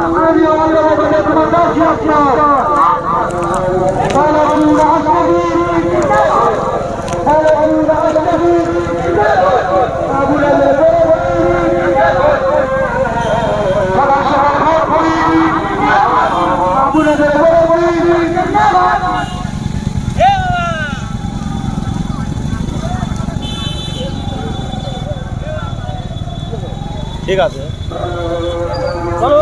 ঠিক আছে চলো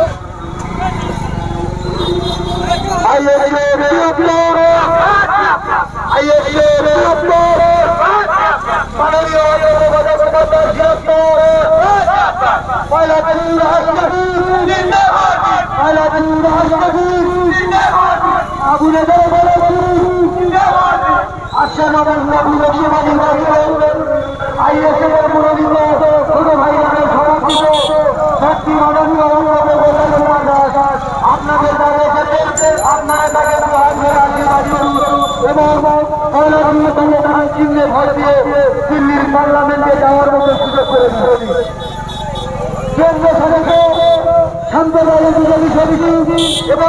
দিল্লির পার্লামেন্টে যাওয়ার মতো সুযোগ করে কেন্দ্র সদস্য শান্তবাবু বিজেপি সমিতি এবং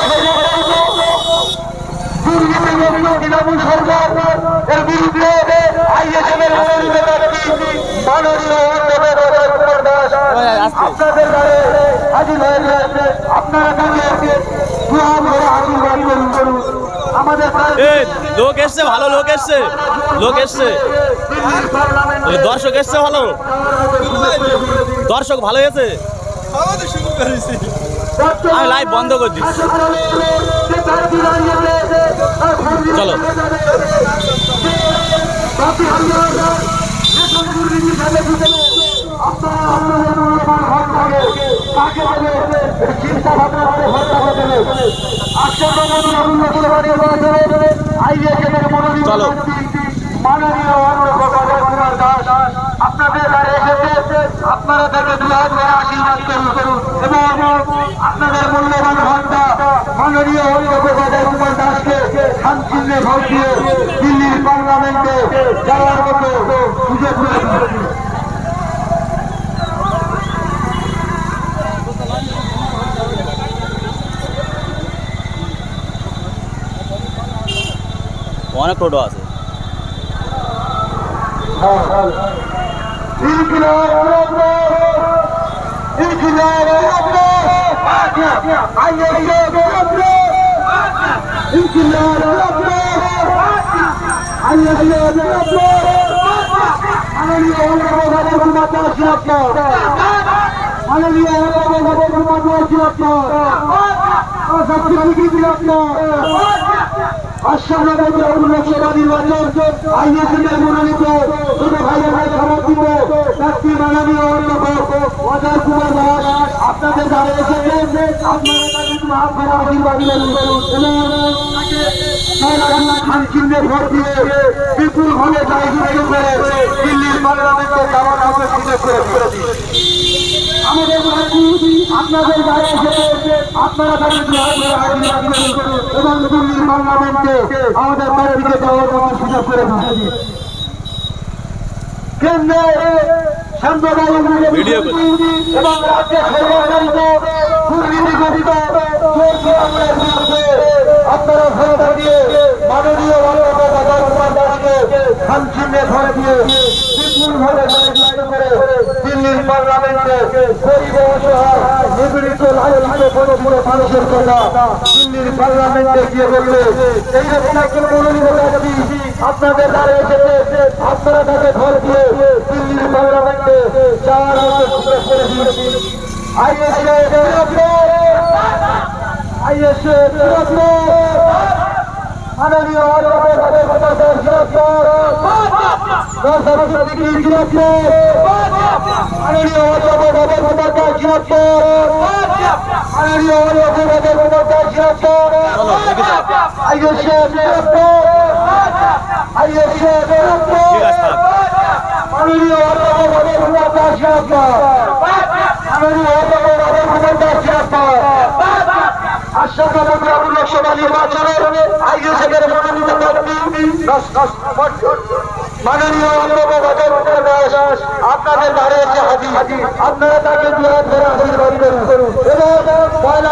তৃণমূল সরকার এর বিরুদ্ধে আইএসএফের আপনাদের দ্বারে হাজির হয়ে গেছে। আপনারা তাকে আশীর্বাদ করুন। আমাদের লোক এসছে, ভালো লোক এসছে, লোক এসছে, দর্শক এসছে, ভালো দর্শক ভালো হয়েছে। আমি লাইভ বন্ধ করে দিচ্ছি, চলো। চলো আপনাদের দ্বারা এসেছে, আপনারা তাকে দুহাত ধরে আশীর্বাদ করুন এবং আপনাদের মূল্যবান ভোটটা মাননীয় অন্নপ্রসাদের কুমার দাসকে শান্তিতে ভোট দিয়ে দিল্লির পার্লামেন্টে যাওয়ার মতো সুযোগ করে দিন। অনেক টোটো আছে। লোকসভা নির্বাচন আইএসএফের মনোনীত সমর্থিত প্রার্থী মাননীয় অজয় কুমার দাস আপনাদের দ্বারা এসেছে। আপনারা শান্তিতে ভোট দিয়ে বিপুল ভাবে জয়যুক্ত করে দিল্লির পার্লামেন্টে যাওয়ার মতো সুযোগ করে দিন। আমাদের আপনাদের দ্বারা এসেছে, আপনারা তাদের এবং দিল্লির পার্লামেন্টে আমাদের প্রার্থীকে যাওয়ার মতো সুযোগ করে দিন। কেন্দ্রে এবং রাজ্যে সরকারিত দুর্নীতি গঠিত আপনারা ভোট দিয়ে মাননীয় অজয় কুমার দাসকে শান্তিতে ধরে দিয়ে বিপুলভাবে জয়যুক্ত করে দিল্লির পার্লামেন্টে গরিব অসহায় নিপীড়িত লাঞ্ছিত কোনো মানুষের কথা দিল্লির পার্লামেন্টে গিয়ে বললে এইরকম একজন মনোনীত ব্যক্তি আপনাদের দ্বারা এসেছে, আপনারা তাকে ভোট দিয়ে দিল্লির পার্লামেন্টে যাওয়ার মতো সুযোগ করে দিন। মাননীয় লোকসভা নির্বাচনে আইএসএফের মনোনীত মাননীয় অজয় দাস আপনাদের দ্বারে এসে হাজির। আপনারা তাকে দুহাত ধরে আশীর্বাদ করুন এবং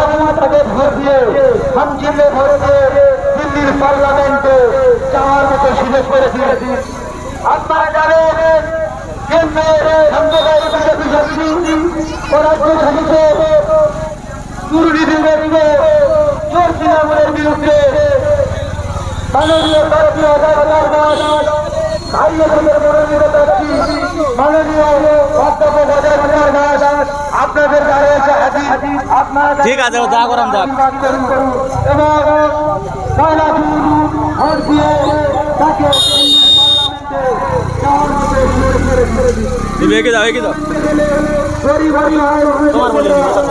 ভোট দিয়ে হামচিলে ভোট দিয়ে দিল্লির পার্লামেন্টে যাওয়ার মতো সুযোগ করে দিয়েছি। আপনারা জানেন কেন্দ্রের সাম্প্রদায়িক বিজেপি শক্তি ও রাজ্য শাসিত দুর্নীতিদের চোর তৃণমূলের বিরুদ্ধে মাননীয় ভারতীয় আপনাদের ঠিক আছে যা করাম যাক। এবং ভোট দিয়ে তাকে তুমি এগিয়ে যাও এগিয়ে যাও। তোমার বলে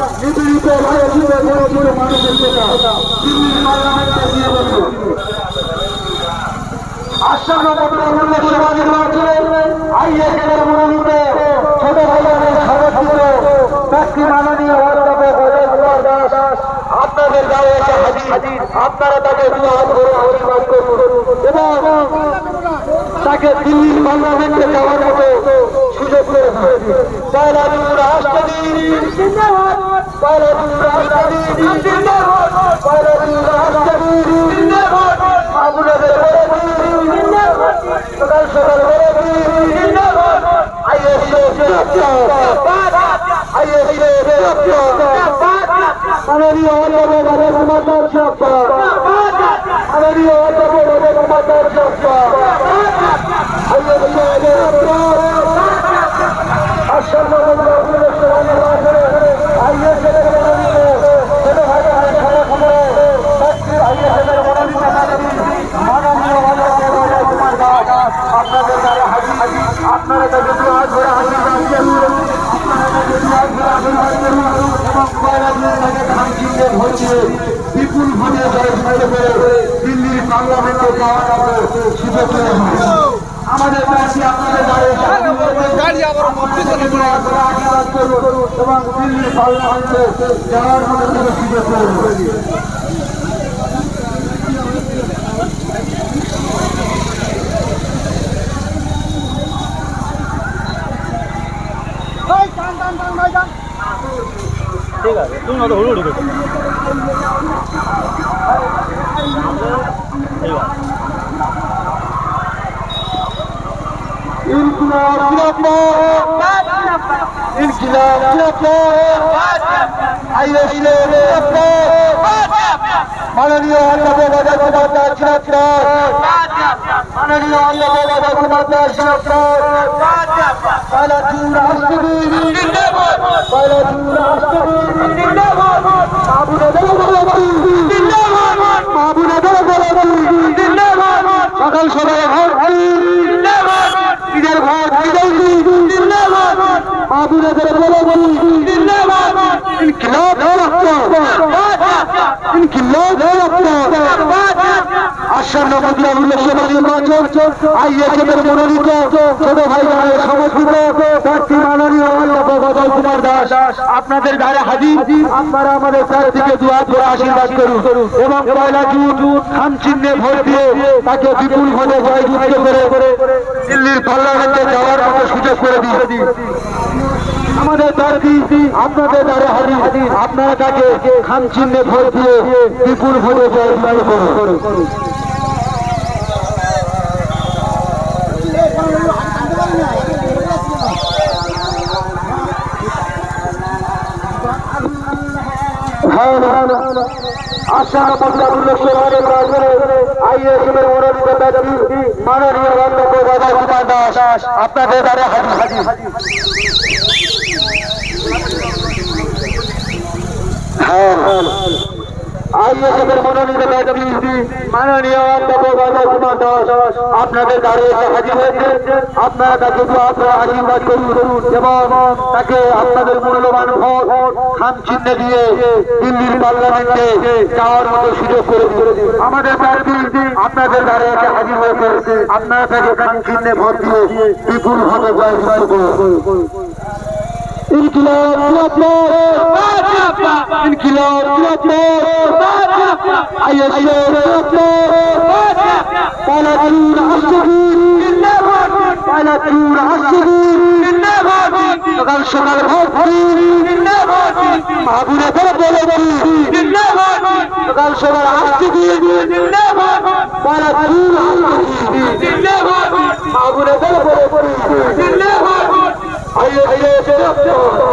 আসন্ন লোকসভা নির্বাচনে আইএসএলের মনোনীত ছোট ভাইয়ের সমর্থিত ব্যক্তি মাননীয় অধ্যাপক অজয় কুমার দাস আপনাদের গায়ে এসে হাজির। আপনারা তাকে আশীর্বাদ করুন এবং তাকে দিল্লির পার্লামেন্টে যাওয়ার মতো সুযোগ করে দিন। পয়লাদুর রাষ্ট্রপতি পয়লাদুর রাষ্ট্রপতি পয়লাদুর রাষ্ট্রপতি আপনাদের সকাল সকাল মাননীয় অধ্যাপক অজয় কুমার দাস মাননীয় অধ্যাপক অজয় কুমার দাস আসন্ন লোকসভা নির্বাচনে আইএসএলের মনোনীত ছোট ভাইয়ের আইএসএলের মনোনীত মাননীয় অধ্যাপক অজয় কুমার দাস আপনাদের দ্বারা হাজির। আপনারা তাকে দুহাত ধরে আশীর্বাদ করুন এবং তাকে ধানচিহ্নে ভোট দিয়ে বিপুল ভোটে জয়যুক্ত করে দিল্লির পার্লামেন্টে যাওয়ার মতো সুযোগ করে দিন। আমাদের প্রার্থী আপনাদের দ্বারা আশীর্বাদ করুন এবং দিল্লির পার্লামেন্টে যাওয়ার মতো সুযোগ করে দিন। ঠিক আছে তুমি অত হুড়ুড়ি করছো। মাননীয় অধ্যাপক অজয় কুমার দাস মাননীয় অধ্যাপক অজয় কুমার দাস পয়লাদুর রাষ্ট্রপতি পয়লাদুর রাষ্ট্রপতি সকাল সকাল ভোট ঈদের ভোট মাহবুবের বলে বলি আসন্ন লোকসভা নির্বাচন আইএসএফের মনোনীত ছোট ভাই সমর্থিত প্রার্থী মাননীয় অধ্যাপক অজয় কুমার দাস আপনাদের দ্বারা হাজির। আপনারা আমাদের প্রার্থীকে দুহাত ধরে আশীর্বাদ করুন এবং পয়লা জুন খাম চিহ্নে ভোট দিয়ে তাকে বিপুল ভোটে জয়যুক্ত করে দিল্লির পার্লামেন্টে যাওয়ার মতো সুযোগ করে দিন। আমাদের প্রার্থী আপনাদের দ্বারা হাজির। আপনারা তাকে খাম চিহ্নে ভোট দিয়ে বিপুল ভোটে জয়যুক্ত করুন। আসন্ন লোকসভা নির্বাচনে আইএসএফের মনোনীত প্রার্থী মাননীয় অধ্যাপক অজয় কুমার দাস আপনাদের দ্বারা হাজির। আইএসএফের মনোনীত প্রার্থী মাননীয় অধ্যাপক অজয় কুমার দাস আপনাদের দ্বারা হাজির হয়েছে। আপনারা তাকে আশীর্বাদ করুন এবং তাকে আপনাদের মূল্যবান ভোট খাম চিহ্নে দিয়ে দিল্লির পার্লামেন্টে যাওয়ার মতো সুযোগ করে দিন। আমাদের প্রার্থী আপনাদের দ্বারা হাজির হয়েছে। আপনারা তাকে খাম চিহ্নে ভোট দিয়ে বিপুল ভোটে জয়যুক্ত করুন। ইনকিলাব সকাল সকাল ভোট মাহবুবের বলে সকাল সকাল আসতে দিয়ে তারা আগুনে